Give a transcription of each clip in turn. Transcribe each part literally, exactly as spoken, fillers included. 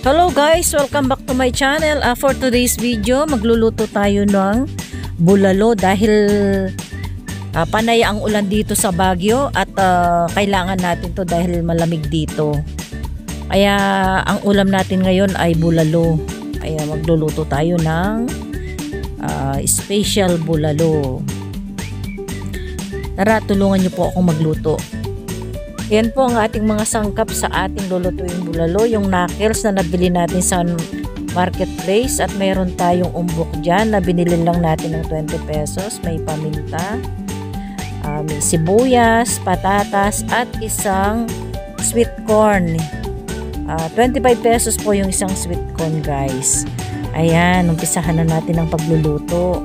Hello guys, welcome back to my channel. Uh, for today's video, magluluto tayo ng bulalo dahil uh, panay ang ulan dito sa Baguio at uh, kailangan natin to dahil malamig dito. Kaya ang ulam natin ngayon ay bulalo. Kaya magluluto tayo ng uh, special bulalo. Tara, tulungan niyo po akong magluto. Yan po ang ating mga sangkap sa ating lulutuin bulalo. Yung knuckles na nabili natin sa marketplace at mayroon tayong umbok dyan na binili lang natin ng twenty pesos. May paminta, uh, may sibuyas, patatas at isang sweet corn. Uh, twenty-five pesos po yung isang sweet corn guys. Ayan, umpisahan na natin ang pagluluto.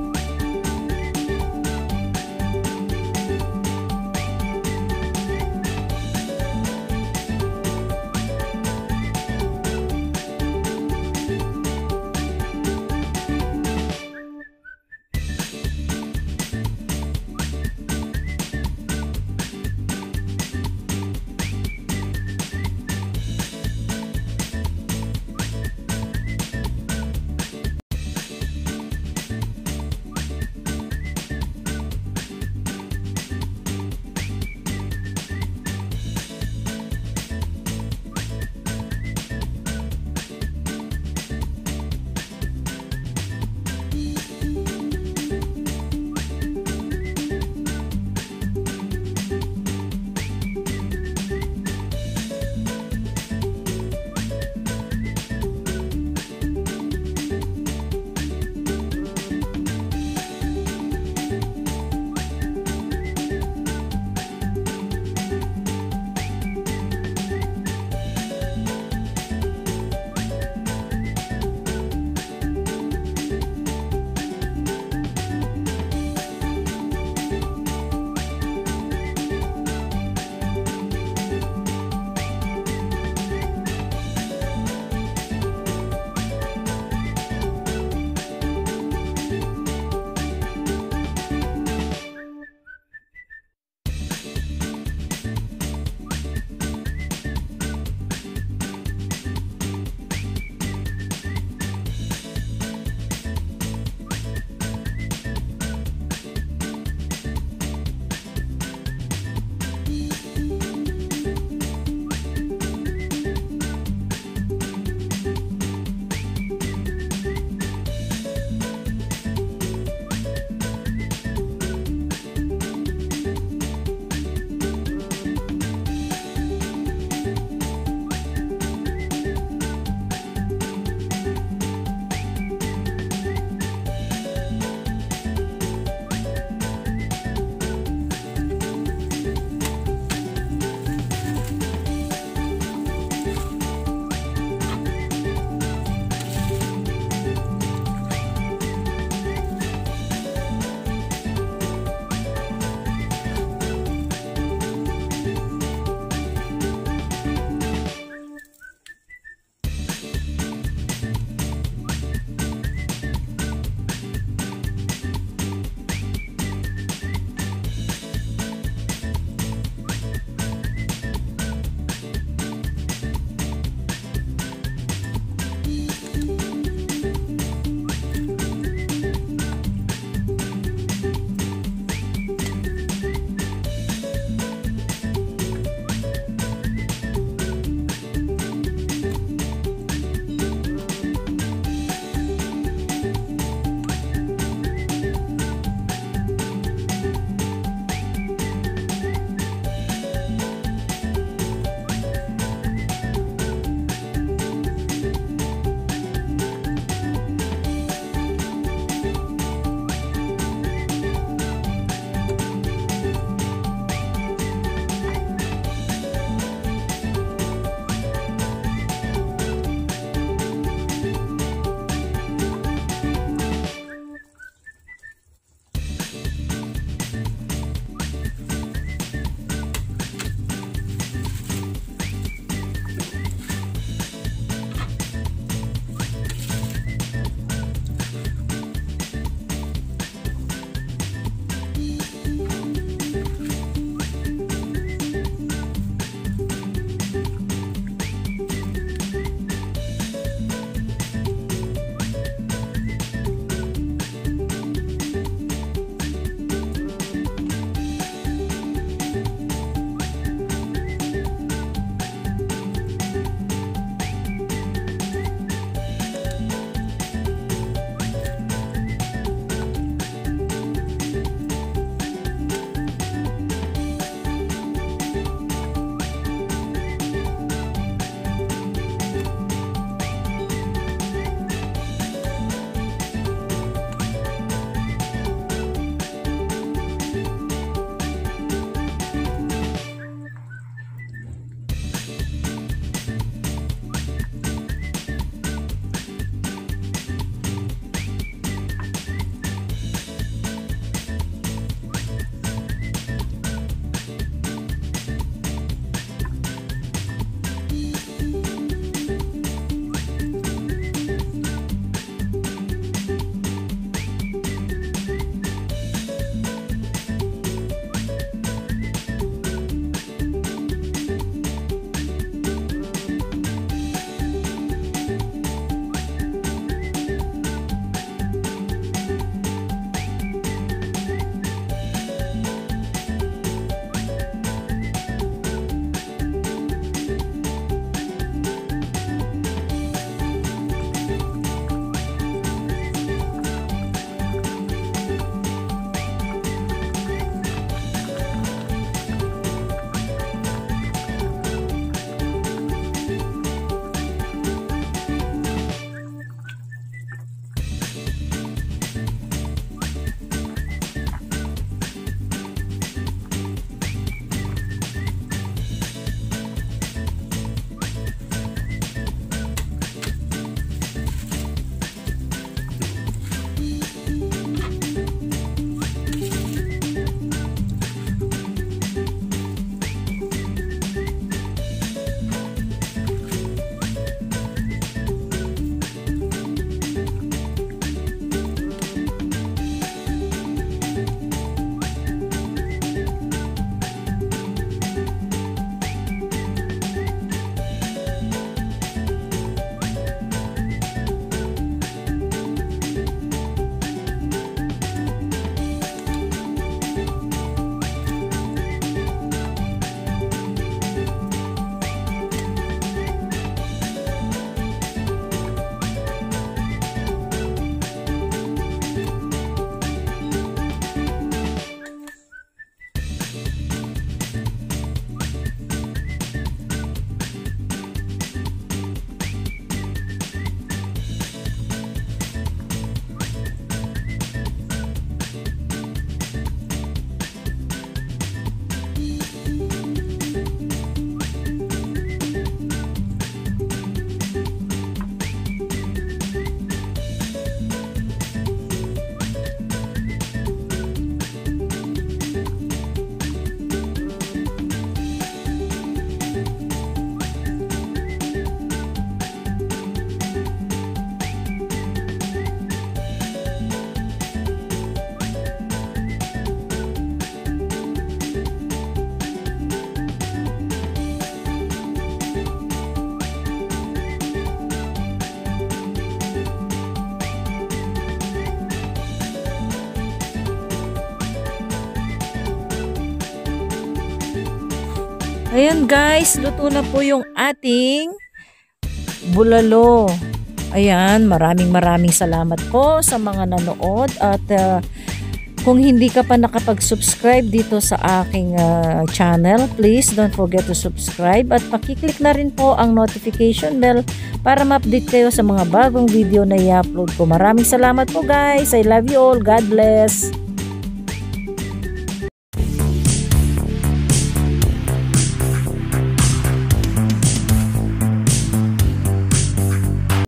Ayan guys, luto na po yung ating bulalo. Ayan, maraming maraming salamat po sa mga nanood at uh, kung hindi ka pa nakapag-subscribe dito sa aking uh, channel, please don't forget to subscribe at pakiclick na rin po ang notification bell para ma-update kayo sa mga bagong video na i-upload ko. Maraming salamat po guys. I love you all. God bless.